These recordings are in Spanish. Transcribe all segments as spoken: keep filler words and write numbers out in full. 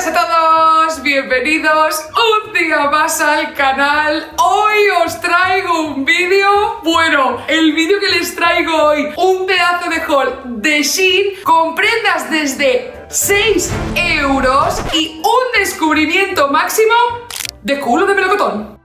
a todos, bienvenidos un día más al canal. Hoy os traigo un vídeo, bueno, el vídeo que les traigo hoy, un pedazo de haul de Shein con prendas desde seis euros y un descubrimiento máximo de culo de melocotón.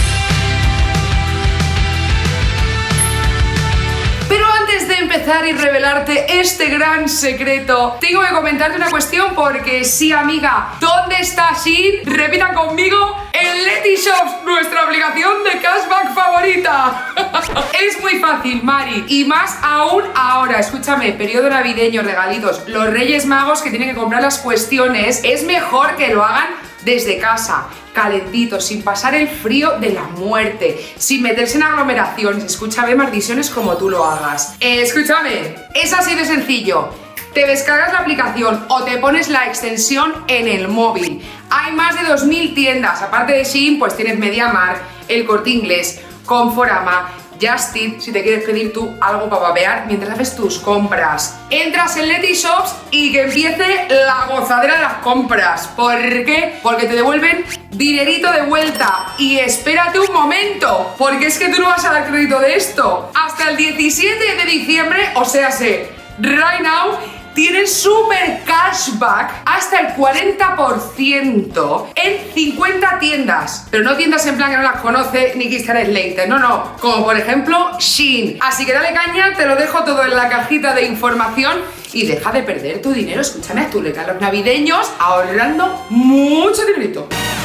Pero antes de empezar y revelarte este gran secreto, tengo que comentarte una cuestión porque sí, amiga, ¿dónde está Shein? Repitan conmigo, en Letyshops, nuestra aplicación de cashback favorita. Es muy fácil, Mari, y más aún ahora. Escúchame, periodo navideño, regalitos, los Reyes Magos que tienen que comprar las cuestiones, es mejor que lo hagan desde casa, calentito, sin pasar el frío de la muerte, sin meterse en aglomeraciones. Escúchame, maldiciones, como tú lo hagas. Eh, escúchame, es así de sencillo. Te descargas la aplicación o te pones la extensión en el móvil. Hay más de dos mil tiendas. Aparte de Shein, pues tienes MediaMarkt, El Corte Inglés, Conforama, Just Eat, si te quieres pedir tú algo para vapear mientras haces tus compras. Entras en Letyshops y que empiece la gozadera de las compras. ¿Por qué? Porque te devuelven dinerito de vuelta. Y espérate un momento, porque es que tú no vas a dar crédito de esto. Hasta el diecisiete de diciembre, o sea, sé, right now, tienen super cashback hasta el cuarenta por ciento en cincuenta tiendas. Pero no tiendas en plan que no las conoce ni Christian Slater, no, no. Como por ejemplo Shein. Así que dale caña, te lo dejo todo en la cajita de información. Y deja de perder tu dinero, escúchame, a tus regalos navideños, ahorrando mucho dinerito.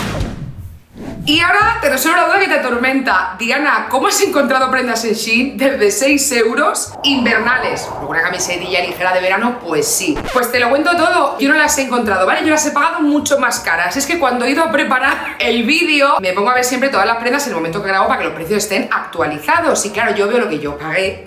Y ahora te resuelvo la duda que te atormenta. Diana, ¿cómo has encontrado prendas en Shein desde seis euros invernales? ¿Una camisetilla ligera de verano? Pues sí. Pues te lo cuento todo. Yo no las he encontrado, ¿vale? Yo las he pagado mucho más caras. Es que cuando he ido a preparar el vídeo, me pongo a ver siempre todas las prendas en el momento que grabo para que los precios estén actualizados. Y claro, yo veo lo que yo pagué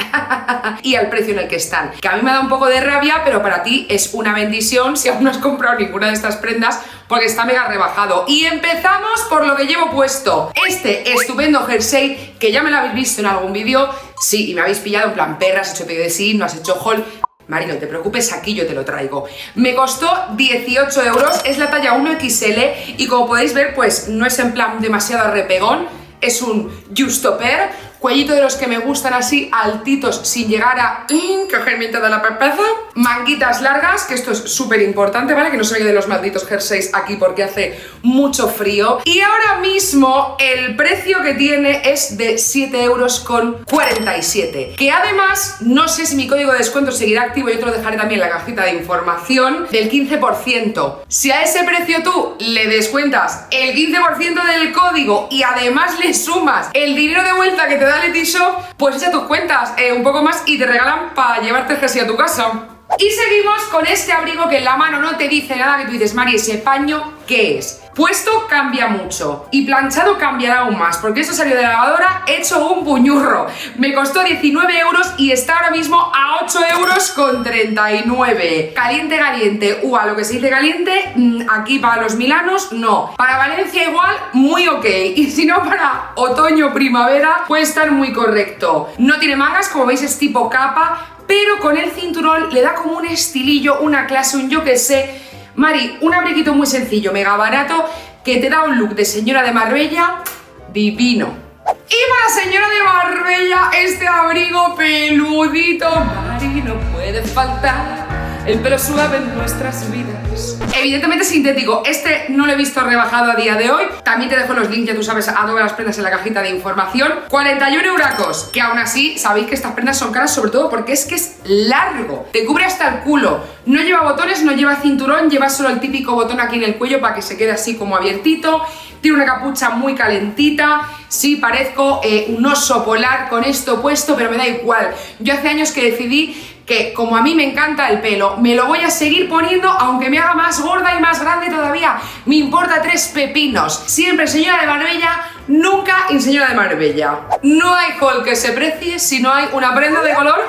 y al precio en el que están. Que a mí me da un poco de rabia, pero para ti es una bendición si aún no has comprado ninguna de estas prendas, porque está mega rebajado. Y empezamos por lo que llevo puesto. Este estupendo jersey, que ya me lo habéis visto en algún vídeo. Sí, y me habéis pillado en plan, perra, has hecho pedido de Shein, no has hecho haul. Mari, no te preocupes, aquí yo te lo traigo. Me costó dieciocho euros, es la talla uno equis ele y como podéis ver, pues no es en plan demasiado arrepegón. Es un justoper, cuellito de los que me gustan así, altitos, sin llegar a cogermiento de la pepeza. Manguitas largas, que esto es súper importante, ¿vale? Que no se me queden los malditos jerseys aquí porque hace mucho frío. Y ahora mismo el precio que tiene es de siete euros con cuarenta y siete. Que además, no sé si mi código de descuento seguirá activo, yo te lo dejaré también en la cajita de información, del quince por ciento. Si a ese precio tú le descuentas el quince por ciento del código y además le sumas el dinero de vuelta que te da Letyshops, pues echa tus cuentas eh, un poco más y te regalan para llevarte el jersey a tu casa. Y seguimos con este abrigo que en la mano no te dice nada, que tú dices, Mari, ¿ese paño qué es? Puesto cambia mucho y planchado cambiará aún más, porque esto salió de la lavadora hecho un puñurro. Me costó diecinueve euros y está ahora mismo a ocho euros con treinta y nueve. Caliente, caliente, u a lo que se dice caliente, aquí para los milanos no. Para Valencia igual, muy ok. Y si no, para otoño, primavera, puede estar muy correcto. No tiene mangas, como veis es tipo capa, pero con el cinturón le da como un estilillo, una clase, un yo que sé. Mari, un abriguito muy sencillo, mega barato, que te da un look de señora de Marbella divino. Y para señora de Marbella, este abrigo peludito, Mari, no puede faltar el pelo suave en nuestras vidas. Evidentemente sintético, este no lo he visto rebajado a día de hoy. También te dejo los links, ya tú sabes, a todas las prendas en la cajita de información. cuarenta y uno euracos, que aún así sabéis que estas prendas son caras, sobre todo porque es que es largo, te cubre hasta el culo, no lleva botones, no lleva cinturón, lleva solo el típico botón aquí en el cuello para que se quede así como abiertito. Tiene una capucha muy calentita. Sí, parezco eh, un oso polar con esto puesto, pero me da igual. Yo hace años que decidí que como a mí me encanta el pelo, me lo voy a seguir poniendo aunque me haga más gorda y más grande todavía. Me importa tres pepinos. Siempre señora de Marbella, nunca en señora de Marbella. No hay haul que se precie si no hay una prenda de color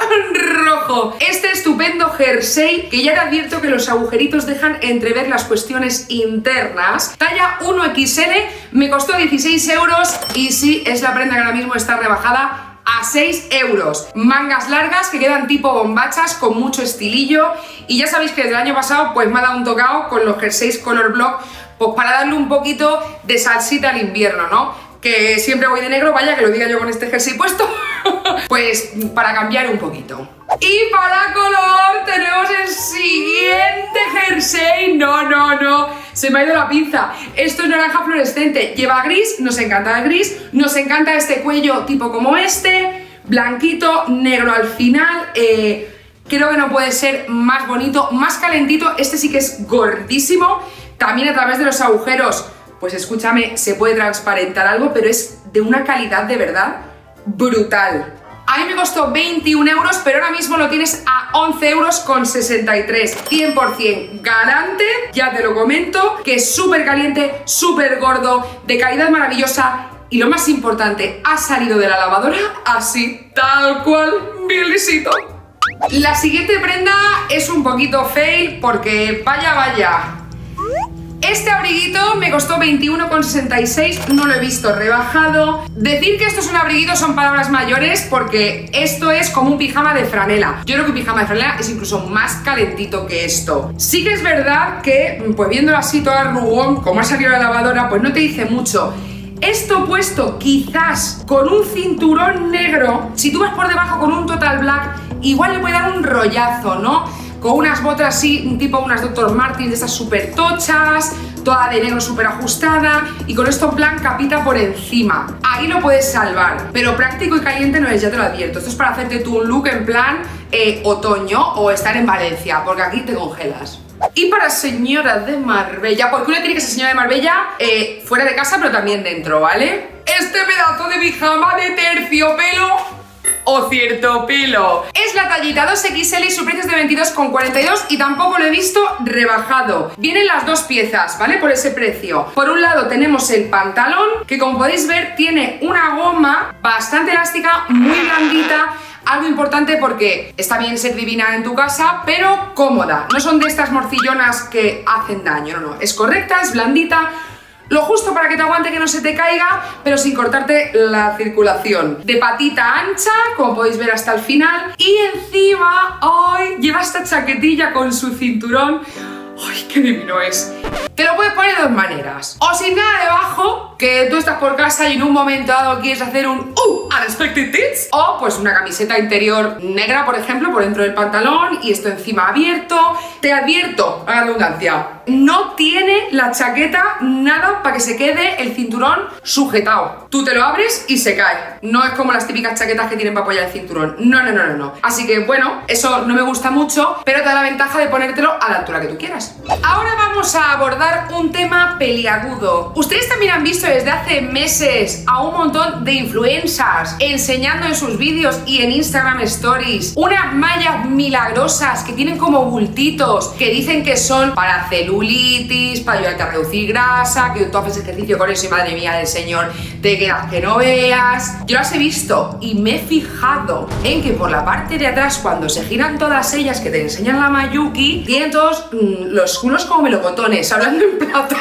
rojo. Este estupendo jersey, que ya te advierto que los agujeritos dejan entrever las cuestiones internas. Talla uno equis ele, me costó dieciséis euros y sí, es la prenda que ahora mismo está rebajada a seis euros. Mangas largas que quedan tipo bombachas con mucho estilillo. Y ya sabéis que desde el año pasado pues me ha dado un tocado con los jerseys Color Block, pues para darle un poquito de salsita al invierno, ¿no? Que siempre voy de negro, vaya que lo diga yo con este jersey puesto. Pues para cambiar un poquito. Y para color tenemos el siguiente jersey. No, no, no, se me ha ido la pinza. Esto es naranja fluorescente, lleva gris, nos encanta el gris. Nos encanta este cuello tipo como este, blanquito, negro al final. eh, Creo que no puede ser más bonito, más calentito. Este sí que es gordísimo. También a través de los agujeros, pues escúchame, se puede transparentar algo, pero es de una calidad de verdad brutal. A mí me costó veintiún euros, pero ahora mismo lo tienes a once euros con sesenta y tres. cien por cien garante, ya te lo comento, que es súper caliente, súper gordo, de calidad maravillosa. Y lo más importante, ha salido de la lavadora así, tal cual, bien lisito. La siguiente prenda es un poquito fail porque vaya, vaya. Este abriguito me costó veintiuno con sesenta y seis, no lo he visto rebajado. Decir que esto es un abriguito son palabras mayores porque esto es como un pijama de franela. Yo creo que un pijama de franela es incluso más calentito que esto. Sí que es verdad que, pues viéndolo así todo arrugón, como ha salido la lavadora, pues no te dice mucho. Esto puesto quizás con un cinturón negro, si tú vas por debajo con un total black, igual le puede dar un rollazo, ¿no? Con unas botas así, tipo unas doctor Martens de estas súper tochas, toda de negro súper ajustada y con esto en plan capita por encima. Ahí lo puedes salvar, pero práctico y caliente no es, ya te lo advierto. Esto es para hacerte tú un look en plan eh, otoño o estar en Valencia, porque aquí te congelas. Y para señora de Marbella, porque una tiene que ser señora de Marbella eh, fuera de casa pero también dentro, ¿vale? Este pedazo de pijama de terciopelo o cierto pelo. Es la tallita dos equis ele y su precio es de veintidós con cuarenta y dos y tampoco lo he visto rebajado. Vienen las dos piezas, ¿vale? Por ese precio. Por un lado tenemos el pantalón, que como podéis ver tiene una goma bastante elástica, muy blandita. Algo importante porque está bien ser divina en tu casa, pero cómoda. No son de estas morcillonas que hacen daño, no, no. Es correcta, es blandita. Lo justo para que te aguante, que no se te caiga, pero sin cortarte la circulación. De patita ancha, como podéis ver hasta el final. Y encima, ¡ay! Lleva esta chaquetilla con su cinturón. ¡Ay, qué divino es! Te lo puedes poner de dos maneras. O sin nada debajo, que tú estás por casa y en un momento dado quieres hacer un ¡uh! Unexpected tits. O pues una camiseta interior negra, por ejemplo, por dentro del pantalón y esto encima abierto. Te advierto, a la redundancia, no tiene la chaqueta nada para que se quede el cinturón sujetado. Tú te lo abres y se cae. No es como las típicas chaquetas que tienen para apoyar el cinturón. No, no, no, no, no. Así que bueno, eso no me gusta mucho, pero te da la ventaja de ponértelo a la altura que tú quieras. Ahora vamos a abordar un tema peliagudo. Ustedes también han visto desde hace meses a un montón de influencers enseñando en sus vídeos y en Instagram Stories unas mallas milagrosas que tienen como bultitos, que dicen que son para celulitis, para ayudarte a reducir grasa, que tú haces ejercicio con eso y madre mía del señor, te quedas que no veas. Yo las he visto y me he fijado en que por la parte de atrás, cuando se giran todas ellas que te enseñan la Mayuki, tienen todos mmm, los culos como melocotones, hablando en plata.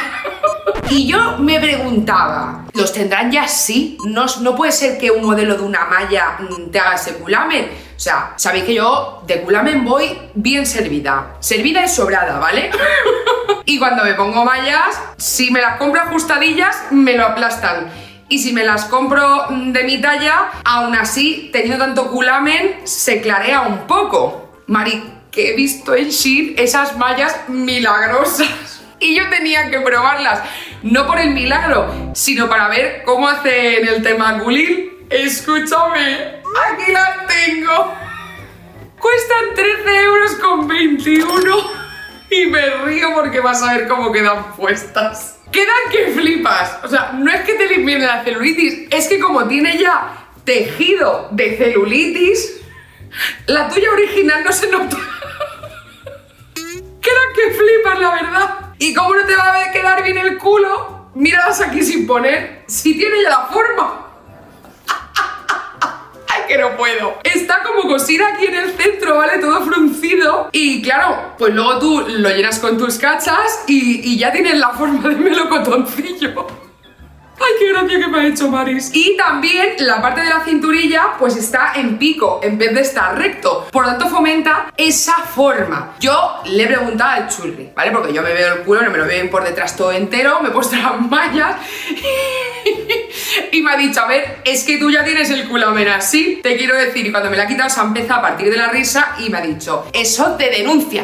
Y yo me preguntaba, ¿los tendrán ya así? No, no puede ser que un modelo de una malla mmm, te haga ese culamen. O sea, sabéis que yo de culamen voy bien servida. Servida y sobrada, ¿vale? Y cuando me pongo mallas, si me las compro ajustadillas, me lo aplastan. Y si me las compro de mi talla, aún así, teniendo tanto culamen, se clarea un poco. Mari, que he visto en Shein esas mallas milagrosas. Y yo tenía que probarlas, no por el milagro, sino para ver cómo hacen el tema culín. Escúchame, aquí las tengo. Cuestan trece euros con veintiuno y me río porque vas a ver cómo quedan puestas. Quedan que flipas. O sea, no es que te limpien la celulitis, es que como tiene ya tejido de celulitis, la tuya original no se nota. Quedan que flipas, la verdad. Y como no te va a quedar bien el culo, míralas aquí sin poner, si tiene ya la forma. Ay, que no puedo. Está como cosida aquí en el centro, ¿vale? Todo fruncido. Y claro, pues luego tú lo llenas con tus cachas y, y ya tienes la forma de melocotoncillo. Ay, qué gracia que me ha hecho Maris. Y también la parte de la cinturilla pues está en pico en vez de estar recto. Por lo tanto fomenta esa forma. Yo le he preguntado al churri, ¿vale? Porque yo me veo el culo, no me lo veo por detrás todo entero, me he puesto las mallas y me ha dicho, a ver, es que tú ya tienes el culamen así, te quiero decir. Y cuando me la ha quitado se ha empezado a partir de la risa y me ha dicho, eso te denuncia.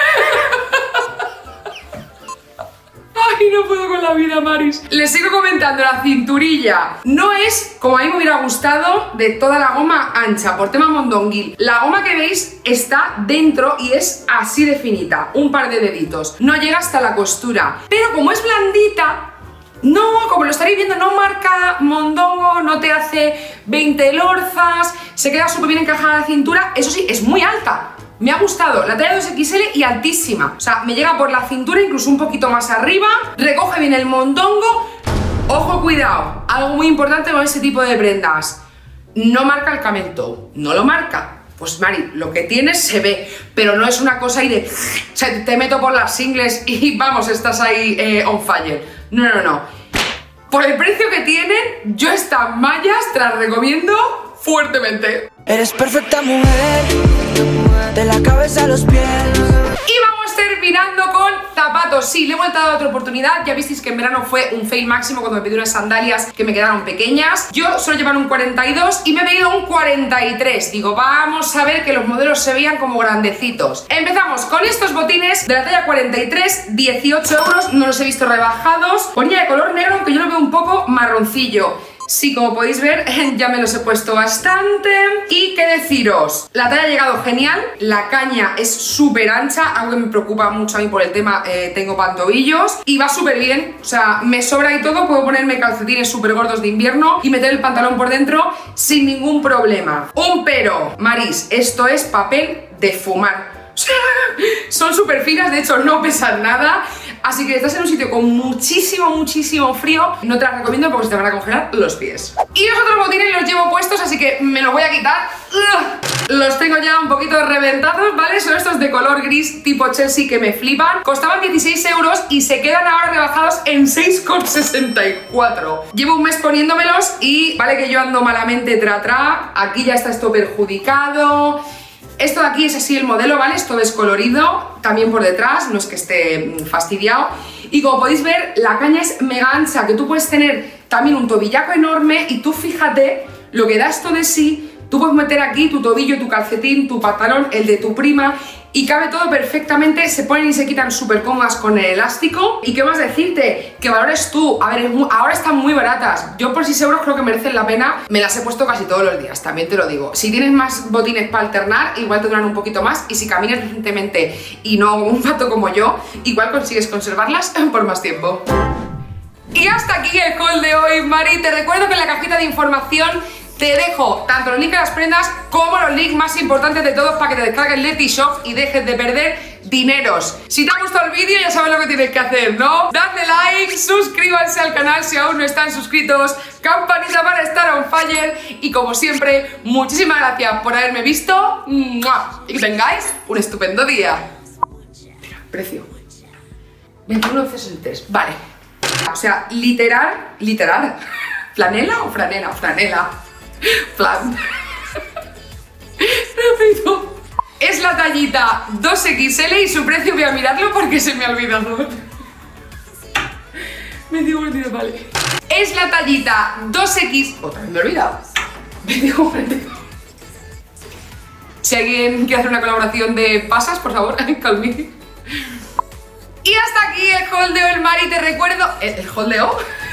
Ay, no puedo con la vida, Maris. Les sigo comentando, la cinturilla no es como a mí me hubiera gustado de toda la goma ancha, por tema mondonguil. La goma que veis está dentro y es así de finita, un par de deditos. No llega hasta la costura, pero como es blandita, no, como lo estaréis viendo, no marca mondongo, no te hace veinte lorzas, se queda súper bien encajada la cintura. Eso sí, es muy alta. Me ha gustado la talla dos equis ele y altísima. O sea, me llega por la cintura, incluso un poquito más arriba. Recoge bien el mondongo. Ojo, cuidado. Algo muy importante con este tipo de prendas. No marca el camel toe. No lo marca. Pues Mari, lo que tienes se ve. Pero no es una cosa ahí de... O sea, te meto por las ingles y vamos, estás ahí eh, on fire. No, no, no. Por el precio que tienen, yo estas mallas te las recomiendo fuertemente. Eres perfecta mujer, de la cabeza a los pies. Y vamos terminando con zapatos. Sí, le he vuelto a dar otra oportunidad. Ya visteis que en verano fue un fail máximo cuando me pedí unas sandalias que me quedaron pequeñas. Yo suelo llevar un cuarenta y dos y me he pedido un cuarenta y tres. Digo, vamos a ver que los modelos se vean como grandecitos. Empezamos con estos botines de la talla cuarenta y tres, dieciocho euros. No los he visto rebajados. Ponía de color negro, aunque yo lo veo un poco marroncillo. Sí, como podéis ver, ya me los he puesto bastante. Y qué deciros, la talla ha llegado genial. La caña es súper ancha, algo que me preocupa mucho a mí por el tema, eh, tengo pantobillos. Y va súper bien, o sea, me sobra y todo. Puedo ponerme calcetines súper gordos de invierno y meter el pantalón por dentro sin ningún problema. Un pero, Maris, esto es papel de fumar. Son súper finas, de hecho no pesan nada. Así que estás en un sitio con muchísimo, muchísimo frío, no te las recomiendo porque se te van a congelar los pies. Y los otros botines los llevo puestos, así que me los voy a quitar. Ugh. Los tengo ya un poquito reventados, ¿vale? Son estos de color gris tipo Chelsea que me flipan. Costaban dieciséis euros y se quedan ahora rebajados en seis con sesenta y cuatro. Llevo un mes poniéndomelos y vale que yo ando malamente tra tra. Aquí ya está esto perjudicado. Esto de aquí es así el modelo, ¿vale? Es todo descolorido, también por detrás, no es que esté fastidiado. Y como podéis ver, la caña es mega ancha, que tú puedes tener también un tobillaco enorme y tú fíjate lo que da esto de sí. Tú puedes meter aquí tu tobillo, tu calcetín, tu pantalón, el de tu prima y cabe todo perfectamente, se ponen y se quitan súper cómodas con el elástico. ¿Y qué más decirte? ¿Qué valores tú? A ver, muy, ahora están muy baratas. Yo por seis euros creo que merecen la pena. Me las he puesto casi todos los días, también te lo digo. Si tienes más botines para alternar, igual te duran un poquito más. Y si caminas recientemente y no un pato como yo, igual consigues conservarlas por más tiempo. Y hasta aquí el haul de hoy, Mari. Te recuerdo que en la cajita de información te dejo tanto los links a las prendas como los links más importantes de todos para que te descargues Letishop y dejes de perder dineros. Si te ha gustado el vídeo ya sabes lo que tienes que hacer, ¿no? Dadle like, suscríbanse al canal si aún no están suscritos, campanita para estar on fire y como siempre, muchísimas gracias por haberme visto. ¡Mua! Y que tengáis un estupendo día. Mira, precio veintiuno sesenta y tres, vale. O sea, literal, literal ¿Flanela o franela? Franela. Flan. Repito. Es la tallita dos equis ele y su precio voy a mirarlo porque se me ha olvidado. Me digo, vale. Es la tallita dos equis... Otra vez me he olvidado. Me digo, si alguien quiere hacer una colaboración de pasas, por favor, call me. Y hasta aquí el haul de hoy, Mari. Te recuerdo... ¿El, el haul de hoy?